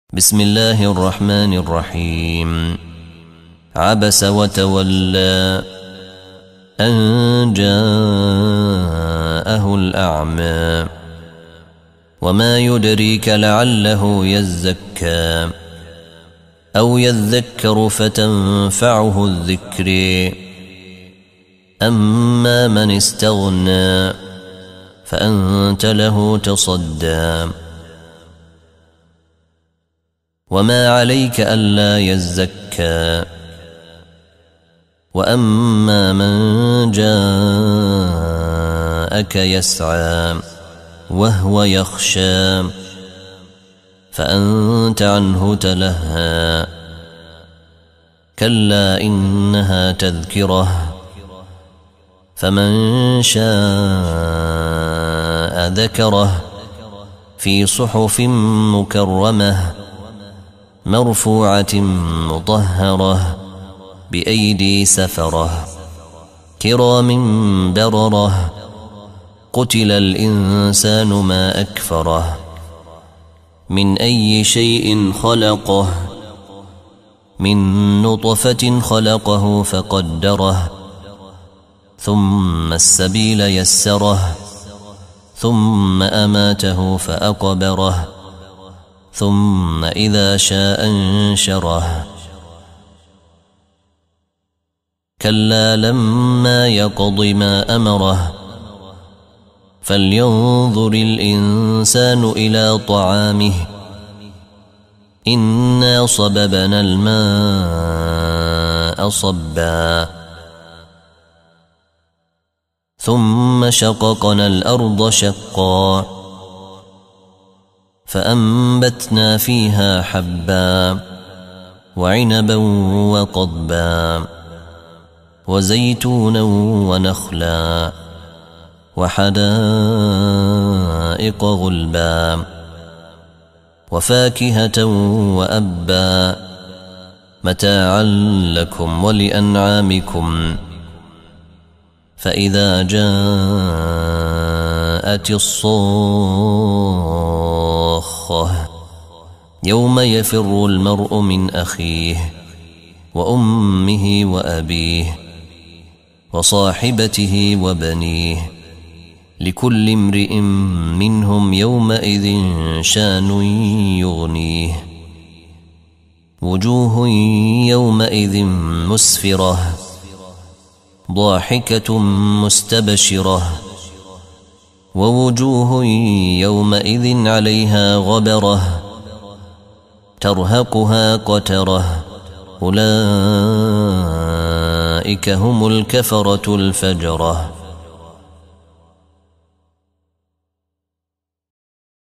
بسم الله الرحمن الرحيم. عبس وتولى أن جاءه الأعمى وما يدريك لعله يزكى أو يذكر فتنفعه الذكر أما من استغنى فأنت له تصدى وما عليك ألا يزكى وأما من جاءك يسعى وهو يخشى فأنت عنه تلهى كلا إنها تذكرة فمن شاء ذكره في صحف مكرمة مرفوعة مطهرة بأيدي سفرة كرام بررة قتل الإنسان ما أكفره من أي شيء خلقه من نطفة خلقه فقدره ثم السبيل يسره ثم أماته فأقبره ثم إذا شاء انشره كلا لما يقض ما أمره فلينظر الإنسان إلى طعامه إنا صببنا الماء صبا ثم شققنا الأرض شقا فأنبتنا فيها حبا وعنبا وقضبا وزيتونا ونخلا وحدائق غلبا وفاكهة وأبا متاعا لكم ولأنعامكم فإذا جاءت الصاخة يوم يفر المرء من أخيه وأمه وأبيه وصاحبته وبنيه لكل امرئ منهم يومئذ شان يغنيه وجوه يومئذ مسفرة ضاحكة مستبشرة ووجوه يومئذ عليها غبرة ترهقها قترة أولئك هم الكفرة الفجرة.